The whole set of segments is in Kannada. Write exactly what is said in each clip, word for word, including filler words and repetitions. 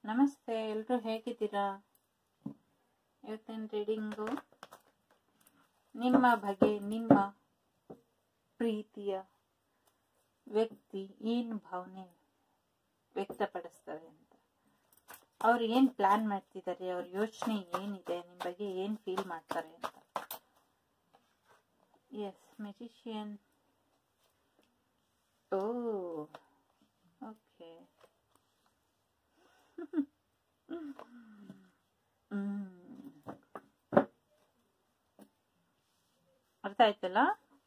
ನಮಸ್ತೆ, ಎಲ್ಲರೂ ಹೇಗಿದ್ದೀರಾ? ಇವತ್ತಿನ ರೀಡಿಂಗು ನಿಮ್ಮ ಬಗ್ಗೆ, ನಿಮ್ಮ ಪ್ರೀತಿಯ ವ್ಯಕ್ತಿ ಏನು ಭಾವನೆ ವ್ಯಕ್ತಪಡಿಸ್ತಾರೆ ಅಂತ, ಅವ್ರು ಏನು ಪ್ಲಾನ್ ಮಾಡ್ತಿದ್ದಾರೆ, ಅವ್ರ ಯೋಚನೆ ಏನಿದೆ, ನಿಮ್ಮ ಬಗ್ಗೆ ಏನು ಫೀಲ್ ಮಾಡ್ತಾರೆ ಅಂತ. Yes, magician. Oh okay. Hmm ಅರ್ಥ ಆಯ್ತಲ್ಲ?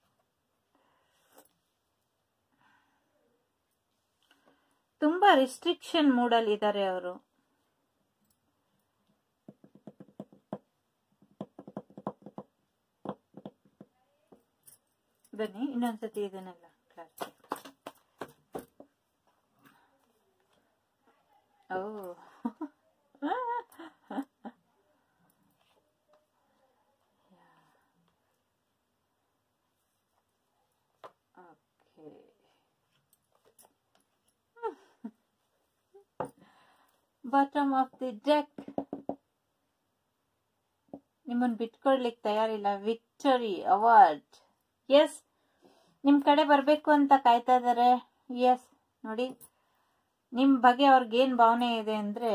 ತುಂಬಾ ರಿಸ್ಟ್ರಿಕ್ಷನ್ ಮೂಡಲ್ಲಿ ಇದ್ದಾರೆ ಅವರು. ಬನ್ನಿ ಇನ್ನೊಂದ್ಸತಿ ಇದನ್ನೆಲ್ಲ ಕ್ಲಾಸ್. ಓ ಬಾಟಮ್ ಆಫ್ ದಿ ಡೆಕ್. ನಿಮ್ಮನ್ನು ಬಿಟ್ಕೊಡ್ಲಿಕ್ಕೆ ತಯಾರಿಲ್ಲ. Victory award. ಎಸ್, ನಿಮ್ ಕಡೆ ಬರ್ಬೇಕು ಅಂತ ಕಾಯ್ತಾ ಇದಾರೆ. ಎಸ್, ನೋಡಿ ನಿಮ್ ಬಗ್ಗೆ ಅವ್ರಿಗೇನ್ ಭಾವನೆ ಇದೆ ಅಂದ್ರೆ,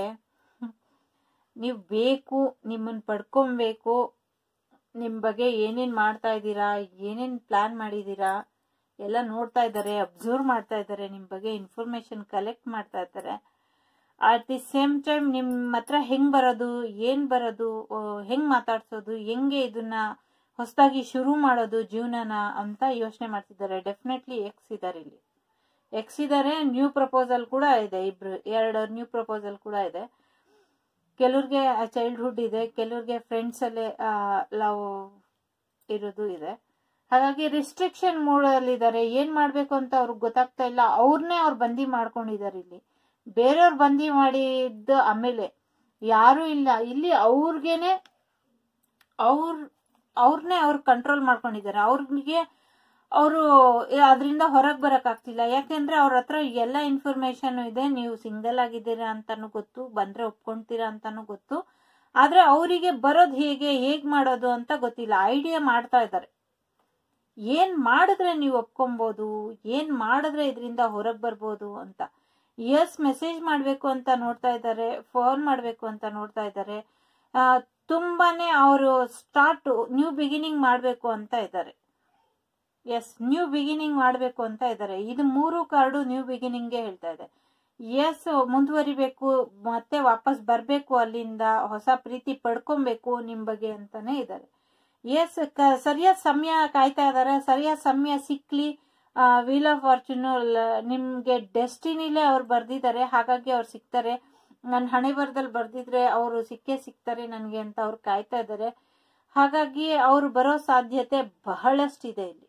ನೀವು ಬೇಕು, ನಿಮ್ಮನ್ನ ಪಡ್ಕೊಬೇಕು, ನಿಮ್ ಬಗ್ಗೆ ಏನೇನ್ ಮಾಡ್ತಾ ಇದ್ದೀರಾ, ಏನೇನ್ ಪ್ಲಾನ್ ಮಾಡಿದೀರಾ ಎಲ್ಲ ನೋಡ್ತಾ ಇದ್ದಾರೆ, ಅಬ್ಸರ್ವ್ ಮಾಡ್ತಾ ಇದ್ದಾರೆ, ನಿಮ್ ಬಗ್ಗೆ ಇನ್ಫಾರ್ಮೇಶನ್ ಕಲೆಕ್ಟ್ ಮಾಡ್ತಾ ಇದ್ದಾರೆ. ಅಟ್ ದಿ ಸೇಮ್ ಟೈಮ್ ನಿಮ್ ಹತ್ರ ಹೆಂಗ್ ಬರೋದು, ಏನ್ ಬರೋದು, ಹೆಂಗ್ ಮಾತಾಡ್ಸೋದು, ಹೆಂಗೆ ಇದನ್ನ ಹೊಸದಾಗಿ ಶುರು ಮಾಡೋದು ಜೀವನನ ಅಂತ ಯೋಚನೆ ಮಾಡ್ತಿದ್ದಾರೆ. ಡೆಫಿನೆಟ್ಲಿ ಎಕ್ಸ್ ಇದಾರೆ ಇಲ್ಲಿ. ಎಕ್ಸ್ ಇದಾರೆ. ನ್ಯೂ ಪ್ರಪೋಸಲ್ ಕೂಡ ಇದೆ. ಇಬ್ರು ಎರಡು ನ್ಯೂ ಪ್ರಪೋಸಲ್ ಕೂಡ ಇದೆ. ಕೆಲವ್ರಿಗೆ ಚೈಲ್ಡ್ಹುಡ್ ಇದೆ, ಕೆಲವ್ರಿಗೆ ಫ್ರೆಂಡ್ಸ್ ಅಲ್ಲೇ ಲವ್ ಇರೋದು ಇದೆ. ಹಾಗಾಗಿ ರಿಸ್ಟ್ರಿಕ್ಷನ್ ಮೂಡಲ್ಲಿದ್ದಾರೆ. ಏನ್ ಮಾಡ್ಬೇಕು ಅಂತ ಅವ್ರಿಗೆ ಗೊತ್ತಾಗ್ತಾ ಇಲ್ಲ. ಅವ್ರನ್ನೇ ಅವ್ರು ಬಂದಿ ಮಾಡ್ಕೊಂಡಿದ್ದಾರೆ ಇಲ್ಲಿ. ಬೇರೆಯವ್ರು ಬಂದಿ ಮಾಡಿದ್ದ ಆಮೇಲೆ ಯಾರು ಇಲ್ಲ ಇಲ್ಲಿ. ಅವ್ರಿಗೇನೆ ಅವ್ರ ಅವ್ರನ್ನೇ ಅವ್ರು ಕಂಟ್ರೋಲ್ ಮಾಡ್ಕೊಂಡಿದ್ದಾರೆ. ಅವ್ರಿಗೆ ಅವರು ಅದರಿಂದ ಹೊರಗೆ ಬರಕ್ ಆಗ್ತಿಲ್ಲ. ಯಾಕೆಂದ್ರೆ ಅವ್ರ ಹತ್ರ ಎಲ್ಲ ಇನ್ಫಾರ್ಮೇಶನ್ ಇದೆ. ನೀವು ಸಿಂಗಲ್ ಆಗಿದ್ದೀರಾ ಅಂತಾನು ಗೊತ್ತು, ಬಂದ್ರೆ ಒಪ್ಕೊಂತೀರಾ ಅಂತಾನು ಗೊತ್ತು. ಆದ್ರೆ ಅವರಿಗೆ ಬರೋದು ಹೇಗೆ, ಹೇಗ್ ಮಾಡೋದು ಅಂತ ಗೊತ್ತಿಲ್ಲ. ಐಡಿಯಾ ಮಾಡ್ತಾ ಇದ್ದಾರೆ. ಏನ್ ಮಾಡಿದ್ರೆ ನೀವು ಒಪ್ಕೊಬಹುದು, ಏನ್ ಮಾಡಿದ್ರೆ ಇದರಿಂದ ಹೊರಗೆ ಬರ್ಬೋದು ಅಂತ. ಎಸ್, ಮೆಸೇಜ್ ಮಾಡ್ಬೇಕು ಅಂತ ನೋಡ್ತಾ ಇದ್ದಾರೆ, ಫೋನ್ ಮಾಡ್ಬೇಕು ಅಂತ ನೋಡ್ತಾ ಇದ್ದಾರೆ. ತುಂಬಾನೇ ಅವರು ಸ್ಟಾರ್ಟ್ ನ್ಯೂ ಬಿಗಿನಿಂಗ್ ಮಾಡ್ಬೇಕು ಅಂತ ಇದ್ದಾರೆ. ಎಸ್, ನ್ಯೂ ಬಿಗಿನಿಂಗ್ ಮಾಡ್ಬೇಕು ಅಂತ ಇದ್ದಾರೆ. ಇದು ಮೂರು ಕಾರ್ಡು ನ್ಯೂ ಬಿಗಿನಿಂಗ್ಗೆ ಹೇಳ್ತಾ ಇದೆ. ಎಸ್, ಮುಂದುವರಿಬೇಕು, ಮತ್ತೆ ವಾಪಸ್ ಬರ್ಬೇಕು, ಅಲ್ಲಿಂದ ಹೊಸ ಪ್ರೀತಿ ಪಡ್ಕೊಬೇಕು ನಿಮ್ ಬಗ್ಗೆ ಅಂತಾನೆ ಇದ್ದಾರೆ. ಎಸ್, ಸರಿಯಾದ ಸಮಯ ಕಾಯ್ತಾ ಇದಾರೆ. ಸರಿಯಾದ ಸಮಯ ಸಿಕ್ಲಿ. ವೀಲ್ ಆಫ್ ಫಾರ್ಚೂನ್ ನಿಮ್ಗೆ ಡೆಸ್ಟಿನಿಲೇ ಅವ್ರು ಬರ್ದಿದ್ದಾರೆ. ಹಾಗಾಗಿ ಅವ್ರು ಸಿಗ್ತಾರೆ. ನನ್ನ ಹಣೆ ಬರದಲ್ಲಿ ಬರ್ದಿದ್ರೆ ಅವರು ಸಿಕ್ಕೇ ಸಿಗ್ತಾರೆ ನನ್ಗೆ ಅಂತ ಅವ್ರು ಕಾಯ್ತಾ ಇದ್ದಾರೆ. ಹಾಗಾಗಿ ಅವ್ರು ಬರೋ ಸಾಧ್ಯತೆ ಬಹಳಷ್ಟಿದೆ ಇಲ್ಲಿ.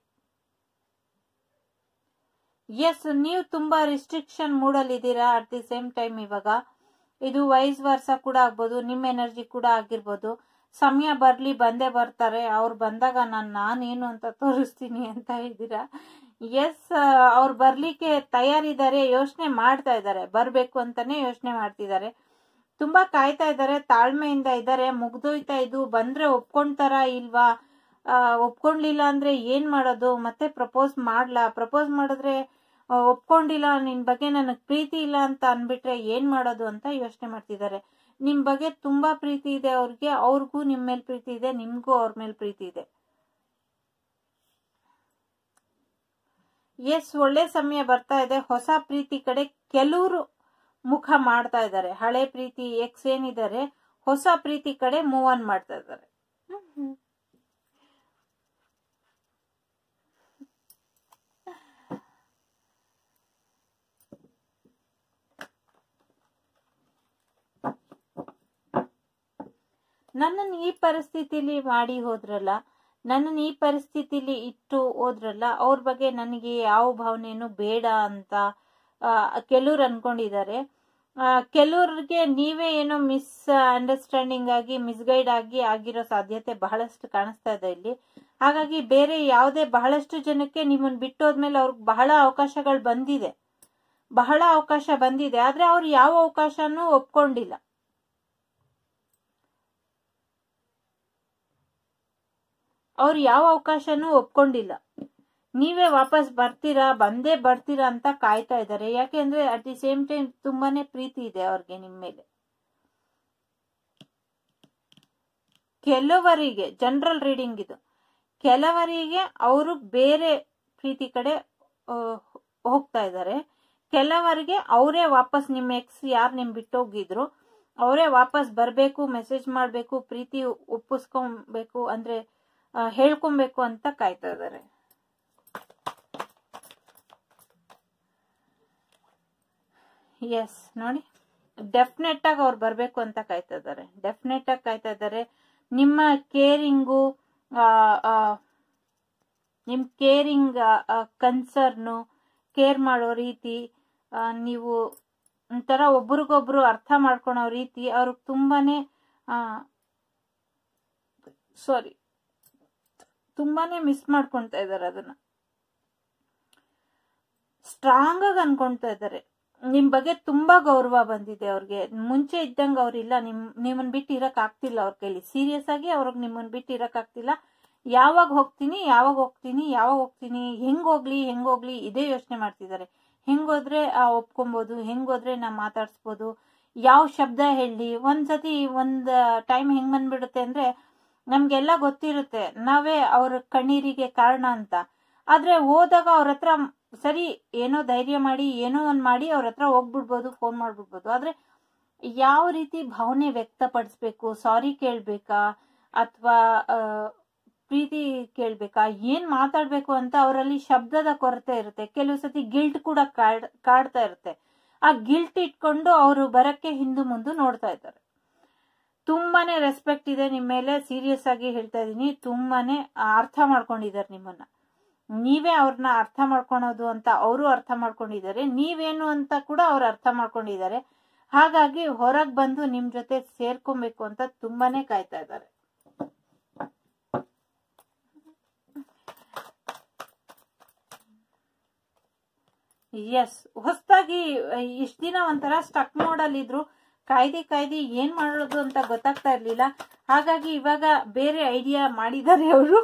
ಎಸ್, ನೀವು ತುಂಬಾ ರಿಸ್ಟ್ರಿಕ್ಷನ್ ಮೂಡಲ್ಲಿದ್ದೀರಾ. ಅಟ್ ದಿ ಸೇಮ್ ಟೈಮ್ ಇವಾಗ ಇದು ವೈಸ್ ವರ್ಸ ಕೂಡ ಆಗ್ಬೋದು, ನಿಮ್ ಎನರ್ಜಿ ಕೂಡ ಆಗಿರ್ಬೋದು. ಸಮಯ ಬರ್ಲಿ, ಬಂದೇ ಬರ್ತಾರೆ. ಅವ್ರು ಬಂದಾಗ ನಾನು ನಾನೇನು ಅಂತ ತೋರಿಸ್ತೀನಿ ಅಂತ ಇದ್ದೀರಾ. ಎಸ್, ಅವ್ರು ಬರ್ಲಿಕ್ಕೆ ತಯಾರಿದ್ದಾರೆ. ಯೋಚನೆ ಮಾಡ್ತಾ ಇದ್ದಾರೆ, ಬರ್ಬೇಕು ಅಂತಾನೆ ಯೋಚನೆ ಮಾಡ್ತಿದ್ದಾರೆ. ತುಂಬಾ ಕಾಯ್ತಾ ಇದ್ದಾರೆ, ತಾಳ್ಮೆಯಿಂದ ಇದ್ದಾರೆ. ಮುಗ್ದೋಯ್ತಾ ಇದು, ಬಂದ್ರೆ ಒಪ್ಕೊಂತಾರ ಇಲ್ವಾ, ಒಪ್ಕೊಂಡ್ಲಿಲ್ಲ ಅಂದ್ರೆ ಏನ್ ಮಾಡೋದು, ಮತ್ತೆ ಪ್ರಪೋಸ್ ಮಾಡ್ಲಾ, ಪ್ರಪೋಸ್ ಮಾಡಿದ್ರೆ ಒಪ್ಕೊಂಡಿಲ್ಲ, ನಿನ್ ಬಗ್ಗೆ ನನಗ್ ಪ್ರೀತಿ ಇಲ್ಲ ಅಂತ ಅನ್ಬಿಟ್ರೆ ಏನ್ ಮಾಡೋದು ಅಂತ ಯೋಚನೆ ಮಾಡ್ತಿದ್ದಾರೆ. ನಿಮ್ ಬಗ್ಗೆ ತುಂಬಾ ಪ್ರೀತಿ ಇದೆ ಅವ್ರಿಗೆ, ಅವ್ರಿಗೂ ನಿಮ್ ಮೇಲ್ ಪ್ರೀತಿ ಇದೆ, ನಿಮ್ಗೂ ಅವ್ರ ಮೇಲ್ ಪ್ರೀತಿ ಇದೆ. ಎಸ್, ಒಳ್ಳೆ ಸಮಯ ಬರ್ತಾ ಇದೆ. ಹೊಸ ಪ್ರೀತಿ ಕಡೆ ಕೆಲವರು ಮುಖ ಮಾಡ್ತಾ ಇದ್ದಾರೆ. ಹಳೆ ಪ್ರೀತಿ ಎಕ್ಸ್ ಏನಿದ್ದಾರೆ, ಹೊಸ ಪ್ರೀತಿ ಕಡೆ ಮೂವ್ ಆನ್ ಮಾಡ್ತಾ ಇದ್ದಾರೆ. ನನ್ನನ್ನು ಈ ಪರಿಸ್ಥಿತಿಲಿ ಮಾಡಿ ಹೋದ್ರಲ್ಲ, ನನ್ನನ್ನು ಈ ಪರಿಸ್ಥಿತಿಲಿ ಇಟ್ಟು ಹೋದ್ರಲ್ಲ, ಅವ್ರ ಬಗ್ಗೆ ನನಗೆ ಯಾವ ಭಾವನೆನೂ ಬೇಡ ಅಂತ ಕೆಲವ್ರು ಅನ್ಕೊಂಡಿದ್ದಾರೆ. ಕೆಲವ್ರಿಗೆ ನೀವೇ ಏನೋ ಮಿಸ್ ಅಂಡರ್ಸ್ಟ್ಯಾಂಡಿಂಗ್ ಆಗಿ, ಮಿಸ್ಗೈಡ್ ಆಗಿ ಆಗಿರೋ ಸಾಧ್ಯತೆ ಬಹಳಷ್ಟು ಕಾಣಿಸ್ತಾ ಇದೆ ಇಲ್ಲಿ. ಹಾಗಾಗಿ ಬೇರೆ ಯಾವುದೇ ಬಹಳಷ್ಟು ಜನಕ್ಕೆ ನಿಮ್ಮನ್ನು ಬಿಟ್ಟೋದ್ಮೇಲೆ ಅವ್ರಿಗೆ ಬಹಳ ಅವಕಾಶಗಳು ಬಂದಿದೆ. ಬಹಳ ಅವಕಾಶ ಬಂದಿದೆ, ಆದ್ರೆ ಅವ್ರು ಯಾವ ಅವಕಾಶನೂ ಒಪ್ಕೊಂಡಿಲ್ಲ. ಅವ್ರು ಯಾವ ಅವಕಾಶನೂ ಒಪ್ಕೊಂಡಿಲ್ಲ. ನೀವೇ ವಾಪಸ್ ಬರ್ತೀರಾ, ಬಂದೇ ಬರ್ತೀರಾ ಅಂತ ಕಾಯ್ತಾ ಇದ್ದಾರೆ. ಯಾಕೆಂದ್ರೆ ಅಟ್ ದಿ ಸೇಮ್ ಟೈಮ್ ತುಂಬಾನೇ ಪ್ರೀತಿ ಇದೆ ಅವ್ರಿಗೆ ನಿಮ್ ಮೇಲೆ. ಕೆಲವರಿಗೆ ಜನರಲ್ ರೀಡಿಂಗ್ ಇದು, ಕೆಲವರಿಗೆ ಅವರು ಬೇರೆ ಪ್ರೀತಿ ಕಡೆ ಹೋಗ್ತಾ ಇದ್ದಾರೆ, ಕೆಲವರಿಗೆ ಅವರೇ ವಾಪಸ್ ನಿಮ್ಮ ಎಕ್ಸ್ ಯಾರು ನಿಮ್ ಬಿಟ್ಟೋಗಿದ್ರು ಅವರೇ ವಾಪಸ್ ಬರ್ಬೇಕು, ಮೆಸೇಜ್ ಮಾಡ್ಬೇಕು, ಪ್ರೀತಿ ಒಪ್ಪಿಸ್ಕೊಬೇಕು ಅಂದ್ರೆ ಹೇಳ್ಕೊಬೇಕು ಅಂತ ಕಾಯ್ತಾ ಇದ್ದಾರೆ. ಎಸ್ ನೋಡಿ, ಡೆಫಿನೆಟ್ ಆಗಿ ಅವ್ರು ಬರ್ಬೇಕು ಅಂತ ಕಾಯ್ತಾ ಇದ್ದಾರೆ, ಡೆಫಿನೆಟ್ ಆಗಿ ಕಾಯ್ತಾ ಇದ್ದಾರೆ. ನಿಮ್ಮ ಕೇರಿಂಗು, ನಿಮ್ ಕೇರಿಂಗ್ ಕನ್ಸರ್ನು, ಕೇರ್ ಮಾಡೋ ರೀತಿ, ನೀವು ಒಂಥರ ಒಬ್ರಿಗೊಬ್ರು ಅರ್ಥ ಮಾಡ್ಕೊಳೋ ರೀತಿ ಅವ್ರಿಗೆ ತುಂಬಾನೇ ಸಾರಿ ತುಂಬಾನೇ ಮಿಸ್ ಮಾಡ್ಕೊಳ್ತಾ ಇದ್ದಾರೆ. ಅದನ್ನ ಸ್ಟ್ರಾಂಗ್ ಆಗಿ ಅನ್ಕೊಳ್ತಾ ಇದ್ದಾರೆ. ನಿಮ್ ಬಗ್ಗೆ ತುಂಬಾ ಗೌರವ ಬಂದಿದೆ ಅವ್ರಿಗೆ. ಮುಂಚೆ ಇದ್ದಂಗ ಅವ್ರಿಲ್ಲ, ನಿಮ್ ನಿಮ್ಮನ್ ಬಿಟ್ಟು ಇರಕ್ ಆಗ್ತಿಲ್ಲ ಅವ್ರ ಕೈಲಿ. ಸೀರಿಯಸ್ ಆಗಿ ಅವ್ರಿಗೆ ನಿಮ್ಮನ್ ಬಿಟ್ಟು ಇರಕ್ ಆಗ್ತಿಲ್ಲ. ಯಾವಾಗ ಹೋಗ್ತೀನಿ ಯಾವಾಗ ಹೋಗ್ತೀನಿ ಯಾವಾಗ ಹೋಗ್ತೀನಿ ಹೆಂಗ್ ಹೋಗ್ಲಿ ಹೆಂಗ್ ಹೋಗ್ಲಿ ಇದೇ ಯೋಚನೆ ಮಾಡ್ತಿದ್ದಾರೆ. ಹೆಂಗೋದ್ರೆ ಆ ಒಪ್ಕೊಬಹುದು, ಹೆಂಗೋದ್ರೆ ನಾ ಮಾತಾಡ್ಸ್ಬೋದು, ಯಾವ ಶಬ್ದ ಹೇಳಿ. ಒಂದ್ಸತಿ ಒಂದ್ ಟೈಮ್ ಹೆಂಗ್ ಬಂದ್ಬಿಡುತ್ತೆ ಅಂದ್ರೆ ನಮ್ಗೆಲ್ಲ ಗೊತ್ತಿರುತ್ತೆ ನಾವೇ ಅವ್ರ ಕಣ್ಣೀರಿಗೆ ಕಾರಣ ಅಂತ. ಆದ್ರೆ ಹೋದಾಗ ಅವ್ರ ಹತ್ರ ಸರಿ ಏನೋ ಧೈರ್ಯ ಮಾಡಿ ಏನೋ ಒಂದ್ ಮಾಡಿ ಅವ್ರ ಹತ್ರ ಹೋಗ್ಬಿಡ್ಬೋದು, ಫೋನ್ ಮಾಡ್ಬಿಡ್ಬೋದು. ಆದ್ರೆ ಯಾವ ರೀತಿ ಭಾವನೆ ವ್ಯಕ್ತಪಡಿಸ್ಬೇಕು, ಸಾರಿ ಕೇಳ್ಬೇಕಾ ಅಥವಾ ಪ್ರೀತಿ ಕೇಳ್ಬೇಕಾ, ಏನ್ ಮಾತಾಡ್ಬೇಕು ಅಂತ ಅವರಲ್ಲಿ ಶಬ್ದದ ಕೊರತೆ ಇರುತ್ತೆ. ಕೆಲವು ಸತಿ ಗಿಲ್ಟ್ ಕೂಡ ಕಾಡ್ ಕಾಡ್ತಾ ಇರುತ್ತೆ. ಆ ಗಿಲ್ಟ್ ಇಟ್ಕೊಂಡು ಅವರು ಬರಕ್ಕೆ ಹಿಂದು ಮುಂದೆ ನೋಡ್ತಾ ಇದ್ದಾರೆ. ತುಂಬಾನೇ ರೆಸ್ಪೆಕ್ಟ್ ಇದೆ ನಿಮ್ ಮೇಲೆ, ಸೀರಿಯಸ್ ಆಗಿ ಹೇಳ್ತಾ ಇದೀನಿ. ತುಂಬಾನೇ ಅರ್ಥ ಮಾಡ್ಕೊಂಡಿದ್ದಾರೆ ನಿಮ್ಮನ್ನ. ನೀವೇ ಅವ್ರನ್ನ ಅರ್ಥ ಮಾಡ್ಕೊಳೋದು ಅಂತ ಅವರು ಅರ್ಥ ಮಾಡ್ಕೊಂಡಿದ್ದಾರೆ, ನೀವೇನು ಅಂತ ಕೂಡ ಅವ್ರು ಅರ್ಥ ಮಾಡ್ಕೊಂಡಿದ್ದಾರೆ. ಹಾಗಾಗಿ ಹೊರಗ್ ಬಂದು ನಿಮ್ ಜೊತೆ ಸೇರ್ಕೊಬೇಕು ಅಂತ ತುಂಬಾನೇ ಕಾಯ್ತಾ ಇದ್ದಾರೆ. ಎಸ್, ಹೊಸದಾಗಿ ಇಷ್ಟ ದಿನ ಒಂಥರ ಸ್ಟಕ್ ಮೋಡಲ್ಲಿ ಇದ್ರು, ಕಾಯ್ದೆ ಕಾಯ್ದೆ ಏನ್ ಮಾಡೋದು ಅಂತ ಗೊತ್ತಾಗ್ತಾ ಇರ್ಲಿಲ್ಲ. ಹಾಗಾಗಿ ಇವಾಗ ಬೇರೆ ಐಡಿಯಾ ಮಾಡಿದ್ದಾರೆ ಅವರು.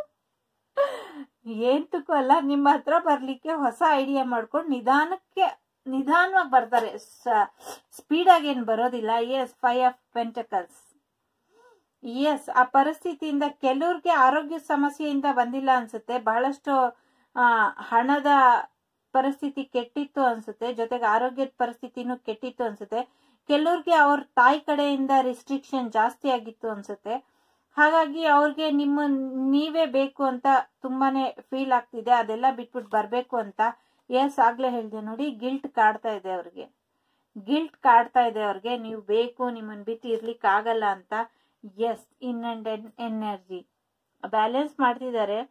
ಏಂತಕ್ಕೂ ಅಲ್ಲ, ನಿಮ್ಮ ಹತ್ರ ಬರ್ಲಿಕ್ಕೆ ಹೊಸ ಐಡಿಯಾ ಮಾಡ್ಕೊಂಡು ನಿಧಾನಕ್ಕೆ ನಿಧಾನವಾಗಿ ಬರ್ತಾರೆ, ಸ್ಪೀಡ್ ಆಗಿ ಏನ್ ಬರೋದಿಲ್ಲ. Yes, five of pentacles. Yes, ಆ ಪರಿಸ್ಥಿತಿಯಿಂದ ಕೆಲವ್ರಿಗೆ ಆರೋಗ್ಯ ಸಮಸ್ಯೆಯಿಂದ ಬಂದಿಲ್ಲ ಅನ್ಸುತ್ತೆ, ಬಹಳಷ್ಟು ಆ ಹಣದ ಪರಿಸ್ಥಿತಿ ಕೆಟ್ಟಿತ್ತು ಅನ್ಸುತ್ತೆ, ಜೊತೆಗೆ ಆರೋಗ್ಯದ ಪರಿಸ್ಥಿತಿನೂ ಕೆಟ್ಟಿತ್ತು ಅನ್ಸುತ್ತೆ. ಕೆಲವ್ರಿಗೆ ಅವ್ರ ತಾಯಿ ಕಡೆಯಿಂದ ರಿಸ್ಟ್ರಿಕ್ಷನ್ ಜಾಸ್ತಿ ಆಗಿತ್ತು ಅನ್ಸುತ್ತೆ. ಹಾಗಾಗಿ ಅವ್ರಿಗೆ ನಿಮ್ಮ ನೀವೇ ಬೇಕು ಅಂತ ತುಂಬಾನೇ ಫೀಲ್ ಆಗ್ತಿದೆ, ಅದೆಲ್ಲ ಬಿಟ್ಬಿಟ್ಟು ಬರ್ಬೇಕು ಅಂತ. ಎಸ್, ಆಗ್ಲೇ ಹೇಳ್ದೆ ನೋಡಿ, ಗಿಲ್ಟ್ ಕಾಡ್ತಾ ಇದೆ ಅವ್ರಿಗೆ, ಗಿಲ್ಟ್ ಕಾಡ್ತಾ ಇದೆ ಅವ್ರಿಗೆ, ನೀವು ಬೇಕು, ನಿಮ್ಮನ್ ಬಿಟ್ಟು ಇರ್ಲಿಕ್ಕೆ ಆಗಲ್ಲ ಅಂತ. Yes, in and energy balance ಮಾಡ್ತಿದ್ದಾರೆ.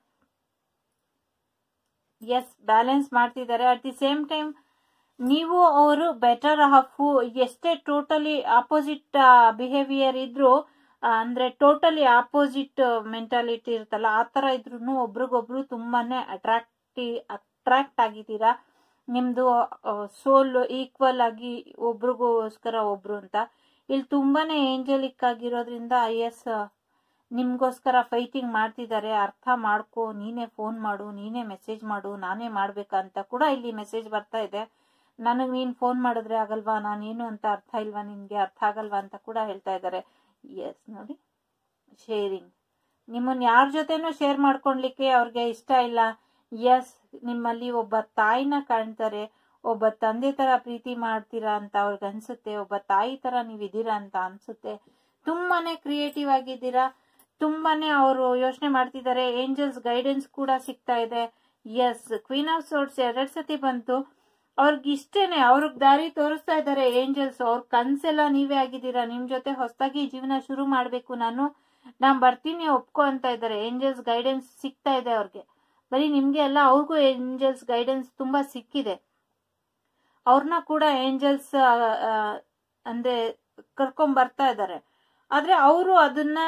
ಎಸ್, ಬ್ಯಾಲೆನ್ಸ್ ಮಾಡ್ತಿದ್ದಾರೆ. ಅಟ್ ದಿ ಸೇಮ್ ಟೈಮ್ ನೀವು ಅವರು ಬೆಟರ್ ಹಾಫ್. ಎಷ್ಟೇ ಟೋಟಲಿ ಆಪೋಸಿಟ್ ಬಿಹೇವಿಯರ್ ಇದ್ರು, ಅಂದ್ರೆ ಟೋಟಲಿ ಆಪೋಸಿಟ್ ಮೆಂಟಾಲಿಟಿ ಇರುತ್ತಲ್ಲ, ಆ ತರ ಇದ್ರು ಒಬ್ರಿಗೊಬ್ರು ತುಂಬಾನೇ ಅಟ್ರಾಕ್ಟಿ ಅಟ್ರಾಕ್ಟ್ ಆಗಿದ್ದೀರಾ. ನಿಮ್ದು ಸೋಲ್ ಈಕ್ವಲ್ ಆಗಿ ಒಬ್ರಿಗೋಸ್ಕರ ಒಬ್ರು ಅಂತ. ಇಲ್ಲಿ ತುಂಬಾನೇ ಏಂಜಲಿಕ್ ಆಗಿರೋದ್ರಿಂದ ಎಸ್, ನಿಮ್ಗೋಸ್ಕರ ಫೈಟಿಂಗ್ ಮಾಡ್ತಿದ್ದಾರೆ. ಅರ್ಥ ಮಾಡ್ಕೋ, ನೀನೇ ಫೋನ್ ಮಾಡು, ನೀನೇ ಮೆಸೇಜ್ ಮಾಡು, ನಾನೇ ಮಾಡ್ಬೇಕಂತ ಕೂಡ ಇಲ್ಲಿ ಮೆಸೇಜ್ ಬರ್ತಾ ಇದೆ. ನನಗ್ ನೀನ್ ಫೋನ್ ಮಾಡಿದ್ರೆ ಆಗಲ್ವಾ, ನಾನೇನು ಅಂತ ಅರ್ಥ ಇಲ್ವಾ ನಿನ್ಗೆ, ಅರ್ಥ ಆಗಲ್ವಾ ಅಂತ ಕೂಡ ಹೇಳ್ತಾ ಇದ್ದಾರೆ. ಎಸ್ ನೋಡಿ, ಶೇರಿಂಗ್, ನಿಮ್ಮನ್ನ ಯಾರ ಜೊತೆನೂ ಶೇರ್ ಮಾಡ್ಕೊಳ್ಲಿಕ್ಕೆ ಅವ್ರಿಗೆ ಇಷ್ಟ ಇಲ್ಲ. ಎಸ್, ನಿಮ್ಮಲ್ಲಿ ಒಬ್ಬ ತಾಯಿನ ಕಾಣ್ತಾರೆ, ಒಬ್ಬ ತಂದೆ ತರ ಪ್ರೀತಿ ಮಾಡ್ತೀರಾ ಅಂತ ಅವ್ರಿಗೆ ಅನ್ಸುತ್ತೆ, ಒಬ್ಬ ತಾಯಿ ತರ ನೀವಿದ್ದೀರಾ ಅಂತ ಅನ್ಸುತ್ತೆ. ತುಂಬಾನೇ ಕ್ರಿಯೇಟಿವ್ ಆಗಿದ್ದೀರಾ, ತುಂಬಾನೇ ಅವರು ಯೋಚನೆ ಮಾಡ್ತಿದ್ದಾರೆ. ಏಂಜಲ್ಸ್ ಗೈಡೆನ್ಸ್ ಕೂಡ ಸಿಗ್ತಾ ಇದೆ. ಎಸ್, ಕ್ವೀನ್ ಆಫ್ ಸೋರ್ಡ್ಸ್ ಎರಡ್ ಸತಿ ಬಂತು. ಅವ್ರಿಗೆ ಇಷ್ಟೇನೆ, ಅವ್ರಿಗೆ ದಾರಿ ತೋರಿಸ್ತಾ ಇದ್ದಾರೆ ಏಂಜಲ್ಸ್. ಅವ್ರ ಕನ್ಸೆಲ್ಲ ನೀವೇ ಆಗಿದ್ದೀರಾ, ನಿಮ್ ಜೊತೆ ಹೊಸದಾಗಿ ಜೀವನ ಶುರು ಮಾಡ್ಬೇಕು, ನಾನು ನಾನ್ ಬರ್ತೀನಿ ಒಪ್ಕೊ ಅಂತ ಇದ್ದಾರೆ. ಏಂಜಲ್ಸ್ ಗೈಡೆನ್ಸ್ ಸಿಗ್ತಾ ಇದೆ ಅವ್ರಿಗೆ. ಬರೀ ನಿಮ್ಗೆ ಅಲ್ಲ, ಅವ್ರಿಗೂ ಏಂಜಲ್ಸ್ ಗೈಡೆನ್ಸ್ ತುಂಬಾ ಸಿಕ್ಕಿದೆ. ಅವ್ರನ್ನ ಕೂಡ ಏಂಜಲ್ಸ್ ಅಂದ್ರೆ ಕರ್ಕೊಂಡ್ ಬರ್ತಾ ಇದ್ದಾರೆ. ಆದ್ರೆ ಅವರು ಅದನ್ನ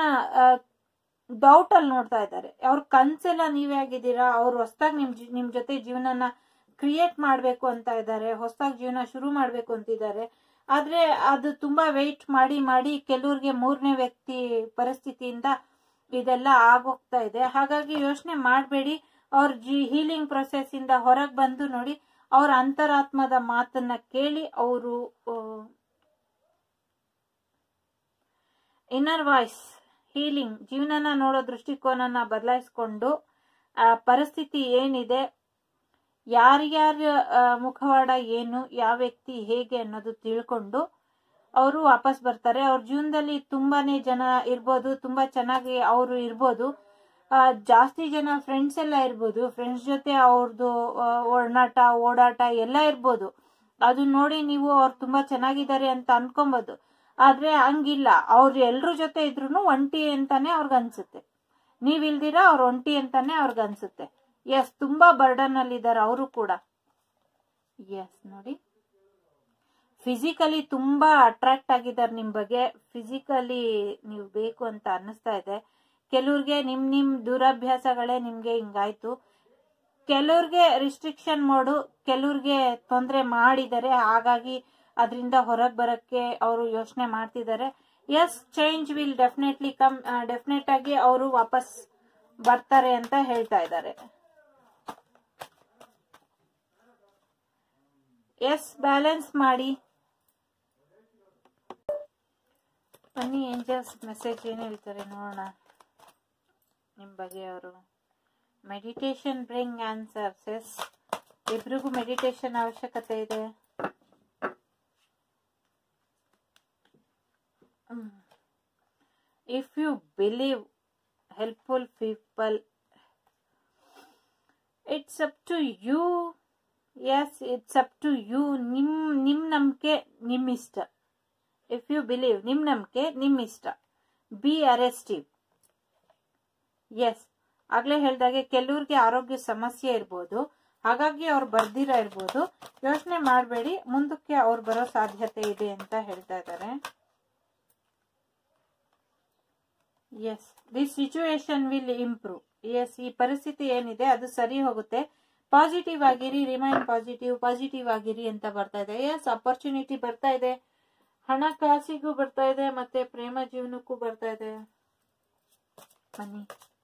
ಡೌಟ್ ಅಲ್ಲಿ ನೋಡ್ತಾ ಇದ್ದಾರೆ. ಅವ್ರ ಕನ್ಸೆಲ್ಲ ನೀವೇ ಆಗಿದ್ದೀರಾ, ಅವ್ರು ಹೊಸದಾಗಿ ನಿಮ್ ನಿಮ್ ಜೊತೆ ಜೀವನನ ಕ್ರಿಯೇಟ್ ಮಾಡಬೇಕು ಅಂತ ಇದ್ದಾರೆ, ಹೊಸದಾಗಿ ಜೀವನ ಶುರು ಮಾಡಬೇಕು ಅಂತಿದ್ದಾರೆ. ಆದ್ರೆ ಅದು ತುಂಬಾ ವೆಯ್ಟ್ ಮಾಡಿ ಮಾಡಿ ಕೆಲವ್ರಿಗೆ ಮೂರನೇ ವ್ಯಕ್ತಿ ಪರಿಸ್ಥಿತಿಯಿಂದ ಇದೆಲ್ಲ ಆಗೋಗ್ತಾ ಇದೆ. ಹಾಗಾಗಿ ಯೋಚನೆ ಮಾಡಬೇಡಿ. ಅವ್ರ ಜಿ ಹೀಲಿಂಗ್ ಪ್ರೊಸೆಸ್ ಇಂದ ಹೊರಗೆ ಬಂದು ನೋಡಿ, ಅವ್ರ ಅಂತರಾತ್ಮದ ಮಾತನ್ನ ಕೇಳಿ ಅವರು ಇನ್ನರ್ ವಾಯ್ಸ್ ಹೀಲಿಂಗ್ ಜೀವನನ ನೋಡೋ ದೃಷ್ಟಿಕೋನನ ಬದಲಾಯಿಸ್ಕೊಂಡು ಆ ಪರಿಸ್ಥಿತಿ ಏನಿದೆ, ಯಾರ್ಯಾರ ಮುಖವಾಡ ಏನು, ಯಾವ ವ್ಯಕ್ತಿ ಹೇಗೆ ಅನ್ನೋದು ತಿಳ್ಕೊಂಡು ಅವರು ವಾಪಸ್ ಬರ್ತಾರೆ. ಅವ್ರ ಜೀವನದಲ್ಲಿ ತುಂಬಾನೇ ಜನ ಇರ್ಬೋದು, ತುಂಬಾ ಚೆನ್ನಾಗಿ ಅವರು ಇರ್ಬೋದು, ಜಾಸ್ತಿ ಜನ ಫ್ರೆಂಡ್ಸ್ ಎಲ್ಲ ಇರ್ಬೋದು, ಫ್ರೆಂಡ್ಸ್ ಜೊತೆ ಅವ್ರದ್ದು ಒಡನಾಟ ಓಡಾಟ ಎಲ್ಲ ಇರ್ಬೋದು. ಅದು ನೋಡಿ ನೀವು ಅವ್ರು ತುಂಬಾ ಚೆನ್ನಾಗಿದ್ದಾರೆ ಅಂತ ಅನ್ಕೊಬೋದು. ಆದ್ರೆ ಹಂಗಿಲ್ಲ, ಅವ್ರು ಎಲ್ರ ಜೊತೆ ಇದ್ರು ಒಂಟಿ ಅಂತಾನೆ ಅವ್ರಿಗೆ ಅನ್ಸುತ್ತೆ. ನೀವಿಲ್ದಿರ ಅವ್ರ ಒಂಟಿ ಅಂತಾನೆ ಅವ್ರಿಗೆ ಅನ್ಸುತ್ತೆ. ಎಸ್, ತುಂಬಾ ಬರ್ಡನ್ ಅಲ್ಲಿ ಇದ್ದಾರೆ ಅವರು ಕೂಡ. ಎಸ್ ನೋಡಿ, ಫಿಸಿಕಲಿ ತುಂಬಾ ಅಟ್ರಾಕ್ಟ್ ಆಗಿದ್ದಾರೆ ನಿಮ್ ಬಗ್ಗೆ. ಫಿಸಿಕಲಿ ನೀವು ಬೇಕು ಅಂತ ಅನ್ನಿಸ್ತಾ ಇದೆ. ಕೆಲವ್ರಿಗೆ ನಿಮ್ ನಿಮ್ ದುರಭ್ಯಾಸಗಳೇ ನಿಮ್ಗೆ ಹಿಂಗಾಯ್ತು. ಕೆಲವ್ರಿಗೆ ರಿಸ್ಟ್ರಿಕ್ಷನ್ ಮಾಡು, ಕೆಲವ್ರಿಗೆ ತೊಂದರೆ ಮಾಡಿದ್ದಾರೆ. ಹಾಗಾಗಿ ಅದರಿಂದ ಹೊರಗೆ ಬರಕ್ಕೆ ಅವರು ಯೋಚನೆ ಮಾಡ್ತಿದ್ದಾರೆ. Yes, change will definitely come. Definite ಆಗಿ ಅವರು ವಾಪಸ್ ಬರ್ತಾರೆ ಅಂತ ಹೇಳ್ತಾ ಇದ್ದಾರೆ. ಎಸ್, ಬ್ಯಾಲೆನ್ಸ್ ಮಾಡಿ ಬನ್ನಿ. ಏಂಜಲ್ಸ್ ಮೆಸೇಜ್ ಏನ್ ಹೇಳ್ತಾರೆ ನೋಡೋಣ ನಿಮ್ ಬಗ್ಗೆ ಅವರು. Meditation bring answers. ಎಸ್, ಇಬ್ರಿಗೂ ಮೆಡಿಟೇಷನ್ ಅವಶ್ಯಕತೆ ಇದೆ. If you believe helpful people, it's up to you. Yes, it's up to you. ನಿಮ್ ನಿಮ್ ನಂಬಿಕೆ ನಿಮ್ ಇಷ್ಟ. ಇಫ್ ಯು ಬಿಲೀವ್, ನಿಮ್ ನಂಬಿಕೆ ನಿಮ್ ಇಷ್ಟ. ಬಿ ಅರೆಸ್ಟಿವ್. ಎಸ್, ಆಗ್ಲೇ ಹೇಳ್ದಾಗೆ ಕೆಲವ್ರಿಗೆ ಆರೋಗ್ಯ ಸಮಸ್ಯೆ ಇರ್ಬೋದು, ಹಾಗಾಗಿ ಅವ್ರು ಬರ್ದಿರ ಇರ್ಬೋದು. ಯೋಚನೆ ಮಾಡಬೇಡಿ, ಮುಂದಕ್ಕೆ ಅವ್ರು ಬರೋ ಸಾಧ್ಯತೆ ಇದೆ ಅಂತ ಹೇಳ್ತಾ ಇದ್ದಾರೆ. Yes, this situation will improve. Yes, ಈ ಪರಿಸ್ಥಿತಿ ಏನಿದೆ ಅದು ಸರಿ ಹೋಗುತ್ತೆ. ಪಾಸಿಟಿವ್ ಆಗಿರಿ, ರಿಮೈನ್ ಪಾಸಿಟಿವ್, ಪಾಸಿಟಿವ್ ಆಗಿರಿ ಅಂತ ಬರ್ತಾ ಇದೆ. ಎಸ್, ಅಪರ್ಚುನಿಟಿ ಬರ್ತಾ ಇದೆ, ಹಣಕಾಸಿಗೂ ಬರ್ತಾ ಇದೆ, ಮತ್ತೆ ಪ್ರೇಮ ಜೀವನಕ್ಕೂ ಬರ್ತಾ ಇದೆ. ಬನ್ನಿ.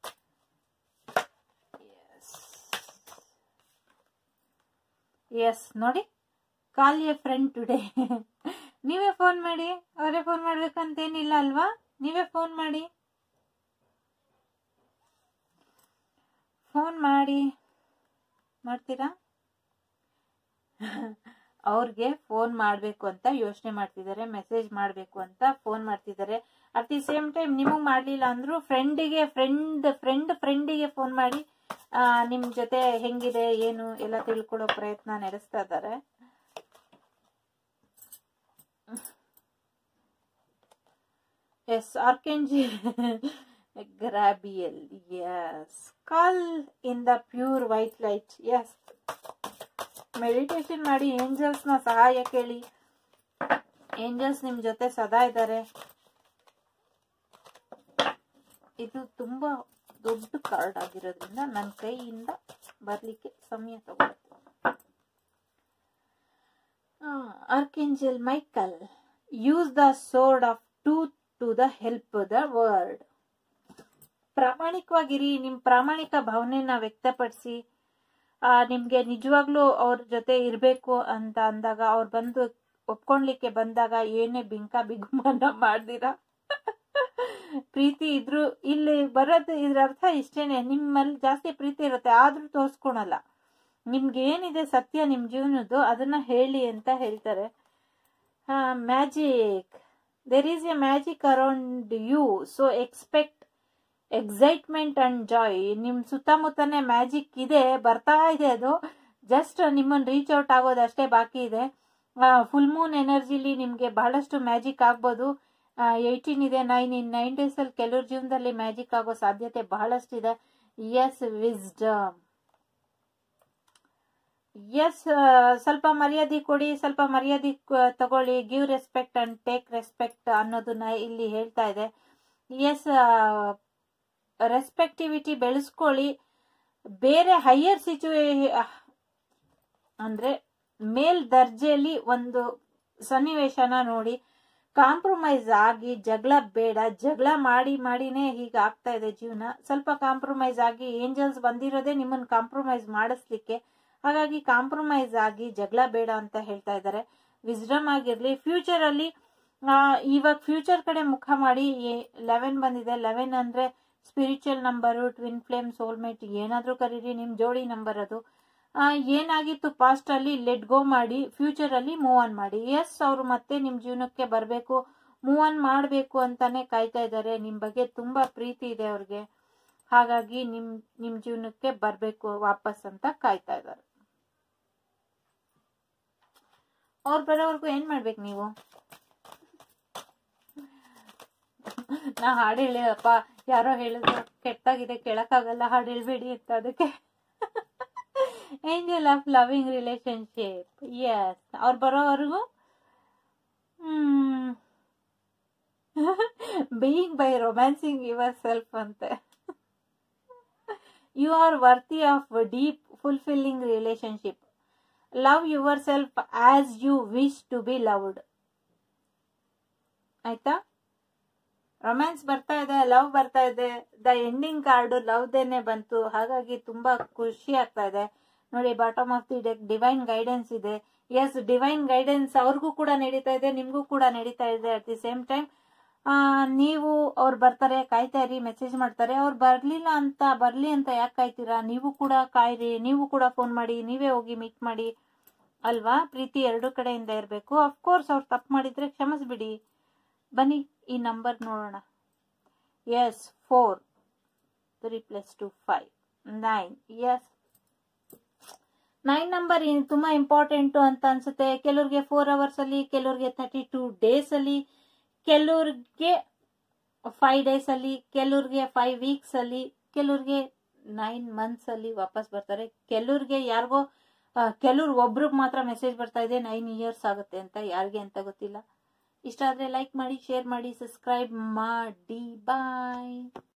ಎಸ್ ನೋಡಿ, ಕಾಲ್ ಎ ಫ್ರೆಂಡ್ ಟುಡೇ. ನೀವೇ ಫೋನ್ ಮಾಡಿ, ಅವರೇ ಫೋನ್ ಮಾಡ್ಬೇಕಂತೇನಿಲ್ಲ ಅಲ್ವಾ, ನೀವೇ ಫೋನ್ ಮಾಡಿ. ಫೋನ್ ಮಾಡಿ ಮಾಡ್ತೀರಾ? ಅವ್ರಿಗೆ ಫೋನ್ ಮಾಡ್ಬೇಕು ಅಂತ ಯೋಚನೆ ಮಾಡ್ತಿದ್ದಾರೆ, ಮೆಸೇಜ್ ಮಾಡ್ಬೇಕು ಅಂತ ಫೋನ್ ಮಾಡ್ತಿದ್ದಾರೆ. ಅಟ್ ದಿ ಸೇಮ್ ಟೈಮ್ ನಿಮಗ್ ಮಾಡ್ಲಿಲ್ಲ ಅಂದ್ರು ಫ್ರೆಂಡಿಗೆ ಫ್ರೆಂಡ್ ಫ್ರೆಂಡ್ ಫ್ರೆಂಡಿಗೆ ಫೋನ್ ಮಾಡಿ ಆ ನಿಮ್ ಜೊತೆ ಹೆಂಗಿದೆ ಏನು ಎಲ್ಲ ತಿಳ್ಕೊಳ್ಳೋ ಪ್ರಯತ್ನ ನಡೆಸ್ತಾ ಇದ್ದಾರೆ. Yes, archangel Gabriel. Yes, call in the pure white light. Yes, meditation ಮಾಡಿ, ಏಂಜಲ್ಸ್ ನ ಸಹಾಯ ಕೇಳಿ. ಏಂಜಲ್ಸ್ ನಿಮ್ ಜೊತೆ ಸದಾ ಇದ್ದಾರೆ. ಇದು ತುಂಬಾ ದೊಡ್ಡ ಕಾರ್ಡ್ ಆಗಿರೋದ್ರಿಂದ ನನ್ನ ಕೈಯಿಂದ ಬರ್ಲಿಕ್ಕೆ ಸಮಯ ತಗೊಳುತ್ತೆ. Archangel Michael, use the sword of truth to the help the world. ಪ್ರಾಮಾಣಿಕವಾಗಿರಿ, ನಿಮ್ ಪ್ರಾಮಾಣಿಕ ಭಾವನೆನ ವ್ಯಕ್ತಪಡಿಸಿ. ಆ ನಿಮ್ಗೆ ನಿಜವಾಗ್ಲೂ ಅವ್ರ ಜೊತೆ ಇರ್ಬೇಕು ಅಂತ ಅಂದಾಗ, ಅವ್ರು ಬಂದು ಒಪ್ಕೊಳ್ಲಿಕ್ಕೆ ಬಂದಾಗ ಏನೇ ಬಿಂಕ ಬಿಗುಮಾನ ಮಾಡ್ದಿರಾ ಪ್ರೀತಿ ಇದ್ರು ಇಲ್ಲಿ ಬರೋದು. ಇದ್ರ ಅರ್ಥ ಇಷ್ಟೇನೆ, ನಿಮ್ಮಲ್ಲಿ ಜಾಸ್ತಿ ಪ್ರೀತಿ ಇರುತ್ತೆ, ಆದ್ರೂ ತೋರ್ಸ್ಕೊಳಲ್ಲ. ನಿಮ್ಗೆ ಏನಿದೆ ಸತ್ಯ ನಿಮ್ ಜೀವನದ್ದು ಅದನ್ನ ಹೇಳಿ ಅಂತ ಹೇಳ್ತಾರೆ. ಹಾ, magic. There is a magic around you, so expect excitement and joy. ನಿಮ್ ಸುತ್ತಮುತ್ತನೇ ಮ್ಯಾಜಿಕ್ ಇದೆ, ಬರ್ತಾ ಇದೆ. ಅದು ಜಸ್ಟ್ ನಿಮ್ಮನ್ನ ರೀಚ್ ಔಟ್ ಆಗೋದಷ್ಟೇ ಬಾಕಿ ಇದೆ. ಫುಲ್ ಮೂನ್ ಎನರ್ಜಿಲಿ ನಿಮ್ಗೆ ಬಹಳಷ್ಟು ಮ್ಯಾಜಿಕ್ ಆಗ್ಬೋದು. ಏಯ್ಟೀನ್ ಇದೆ, ನೈನ್ ಇನ್ ನೈನ್ ಡೇಸ್ ಅಲ್ಲಿ ಕೆಲವ್ರ ಜೀವನದಲ್ಲಿ ಮ್ಯಾಜಿಕ್ ಆಗೋ ಸಾಧ್ಯತೆ ಬಹಳಷ್ಟಿದೆ. S, wisdom. ಎಸ್, ಸ್ವಲ್ಪ ಮರ್ಯಾದೆ ಕೊಡಿ, ಸ್ವಲ್ಪ ಮರ್ಯಾದೆ ತಗೊಳ್ಳಿ. Give respect and take respect ಅನ್ನೋದನ್ನ ಇಲ್ಲಿ ಹೇಳ್ತಾ ಇದೆ. ಎಸ್, ರೆಸ್ಪೆಕ್ಟಿವಿಟಿ ಬೆಳೆಸ್ಕೊಳ್ಳಿ. ಬೇರೆ ಹೈಯರ್ ಸಿಚುವೇ ಅಂದ್ರೆ ಮೇಲ್ ದರ್ಜೆಯಲ್ಲಿ ಒಂದು ಸನ್ನಿವೇಶನ ನೋಡಿ ಕಾಂಪ್ರಮೈಸ್ ಆಗಿ ಜಗಳ ಬೇಡ, ಜಗಳ ಮಾಡಿ ಮಾಡಿನೇ ಹೀಗೆ ಆಗ್ತಾ ಇದೆ ಜೀವನ. ಸ್ವಲ್ಪ ಕಾಂಪ್ರಮೈಸ್ ಆಗಿ, ಏಂಜಲ್ಸ್ ಬಂದಿರೋದೇ ನಿಮ್ಮನ್ನ ಕಾಂಪ್ರಮೈಸ್ ಮಾಡಿಸ್ಲಿಕ್ಕೆ. ಹಾಗಾಗಿ ಕಾಂಪ್ರಮೈಸ್ ಆಗಿ ಜಗಳ ಬೇಡ ಅಂತ ಹೇಳ್ತಾ ಇದ್ದಾರೆ. ವಿಸ್ಡಮ್ ಆಗಿರ್ಲಿ. ಫ್ಯೂಚರ್ ಅಲ್ಲಿ ಇವಾಗ ಫ್ಯೂಚರ್ ಕಡೆ ಮುಖ ಮಾಡಿ. ಲೆವೆನ್ ಬಂದಿದೆ. ಲೆವೆನ್ ಅಂದ್ರೆ spiritual number, twin flame, soulmate, ಏನಾದ್ರೂ ಕರೀರಿ, ನಿಮ್ ಜೋಡಿ ನಂಬರ್ ಅದು. ಏನಾಗಿತ್ತು ಪಾಸ್ಟ್ ಅಲ್ಲಿ ಲೆಟ್ ಗೋ ಮಾಡಿ, ಫ್ಯೂಚರ್ ಅಲ್ಲಿ ಮೂವ್ ಆನ್ ಮಾಡಿ. ಎಸ್, ಅವರು ಮತ್ತೆ ನಿಮ್ ಜೀವನಕ್ಕೆ ಬರಬೇಕು, ಮೂವ್ ಆನ್ ಮಾಡಬೇಕು ಅಂತಾನೆ ಕಾಯ್ತಾ ಇದ್ದಾರೆ. ನಿಮ್ ಬಗ್ಗೆ ತುಂಬಾ ಪ್ರೀತಿ ಇದೆ ಅವ್ರಿಗೆ. ಹಾಗಾಗಿ ನಿಮ್ ನಿಮ್ ಜೀವನಕ್ಕೆ ಬರ್ಬೇಕು ವಾಪಸ್ ಅಂತ ಕಾಯ್ತಾ ಇದ್ದಾರೆ. ಅವ್ರು ಬರೋವರೆಗೂ ಏನ್ ಮಾಡ್ಬೇಕು ನೀವು? ನಾ ಹಾಡು ಹೇಳಿದಪ್ಪ, ಯಾರೋ ಹೇಳಿದ್ರು ಕೆಟ್ಟಾಗಿದೆ ಕೇಳಕ್ಕಾಗಲ್ಲ, ಹಾಡು ಹೇಳ್ಬೇಡಿ ಅಂತ. ಅದಕ್ಕೆ angel of loving relationship. Yes, ಅವ್ರು ಬರೋವರೆಗೂ hmm being by romancing yourself ಅಂತೆ. You are worthy of deep fulfilling relationship. Love yourself as you wish to be loved. ಆಯ್ತಾ? ರೊಮ್ಯಾನ್ಸ್ ಬರ್ತಾ ಇದೆ, ಲವ್ ಬರ್ತಾ ಇದೆ. ದ ಎಂಡಿಂಗ್ ಕಾರ್ಡ್ ಲವ್ ದೇನೆ ಬಂತು. ಹಾಗಾಗಿ ತುಂಬಾ ಖುಷಿ ಆಗ್ತಾ ಇದೆ ನೋಡಿ. Bottom of the deck divine guidance ಇದೆ. ಎಸ್, ಡಿವೈನ್ ಗೈಡೆನ್ಸ್ ಅವ್ರಿಗೂ ಕೂಡ ನಡೀತಾ ಇದೆ, ನಿಮ್ಗೂ ಕೂಡ ನಡೀತಾ ಇದೆ. ಅಟ್ ದಿ ಸೇಮ್ ಟೈಮ್ ನೀವು ಅವ್ರು ಬರ್ತಾರೆ ಕಾಯ್ತಾ ಇರಿ, ಮೆಸೇಜ್ ಮಾಡ್ತಾರೆ. ಅವ್ರು ಬರ್ಲಿಲ್ಲ ಅಂತ ಬರ್ಲಿ ಅಂತ ಯಾಕೆ ಕಾಯ್ತೀರಾ? ನೀವು ಕೂಡ ಕಾಯ್ರಿ, ನೀವು ಕೂಡ ಫೋನ್ ಮಾಡಿ, ನೀವೇ ಹೋಗಿ ಮೀಟ್ ಮಾಡಿ ಅಲ್ವಾ? ಪ್ರೀತಿ ಎರಡು ಕಡೆಯಿಂದ ಇರಬೇಕು. ಅಫ್ಕೋರ್ಸ್ ಅವ್ರು ತಪ್ಪು ಮಾಡಿದ್ರೆ ಕ್ಷಮಿಸ್ಬಿಡಿ. ಬನ್ನಿ ಈ ನಂಬರ್ ನೋಡೋಣ. Yes, four, three plus two five, nine. Yes, nine number ತುಂಬಾ ಇಂಪಾರ್ಟೆಂಟ್ ಅಂತ ಅನ್ಸುತ್ತೆ. ಕೆಲವ್ರಿಗೆ ಫೋರ್ ಅವರ್ಸ್ ಅಲ್ಲಿ, ಕೆಲವ್ರಿಗೆ ತರ್ಟಿ ಟೂ ಡೇಸ್ ಅಲ್ಲಿ, ಕೆಲವ್ರಿಗೆ ಫೈವ್ ಡೇಸ್ ಅಲ್ಲಿ, ಕೆಲವ್ರಿಗೆ ಫೈವ್ ವೀಕ್ಸ್ ಅಲ್ಲಿ, ಕೆಲವ್ರಿಗೆ ನೈನ್ ಮಂತ್ಸ್ ಅಲ್ಲಿ ವಾಪಸ್ ಬರ್ತಾರೆ. ಕೆಲವ್ರಿಗೆ ಯಾರಿಗೋ ಕೆಲವ್ರು ಒಬ್ರಿಗೆ ಮಾತ್ರ ಮೆಸೇಜ್ ಬರ್ತಾ ಇದೆ ನೈನ್ ಇಯರ್ಸ್ ಆಗುತ್ತೆ ಅಂತ. ಯಾರಿಗೆ ಅಂತ ಗೊತ್ತಿಲ್ಲ. ಇಷ್ಟ ಆದ್ರೆ ಲೈಕ್ ಮಾಡಿ, ಶೇರ್ ಮಾಡಿ, ಸಬ್ಸ್ಕ್ರೈಬ್ ಮಾಡಿ. ಬಾಯ್.